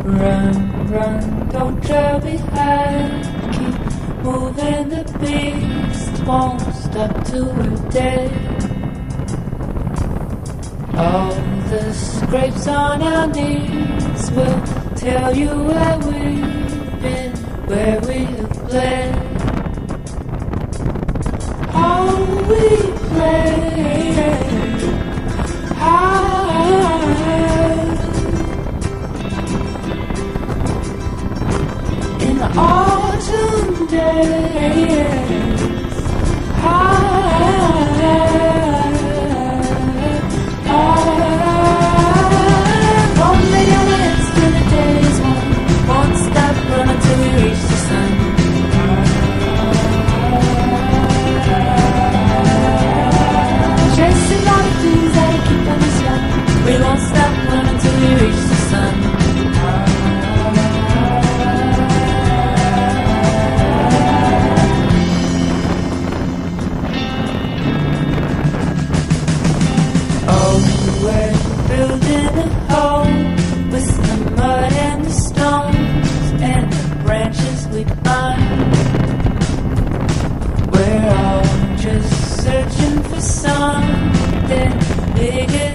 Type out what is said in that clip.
Run, run, don't trail behind. Keep moving, the beast won't stop till we're dead. All the scrapes on our knees will tell you where we've been, where we have bled. All we played in the autumn days, won't lay down our heads till the day is won. Won't stop running till we reach the sun. Chasing all the things that are keeping us young. We won't stop running till we reach the sun. We're building a home with the mud and the stones and the branches we climb. We're all just searching for something bigger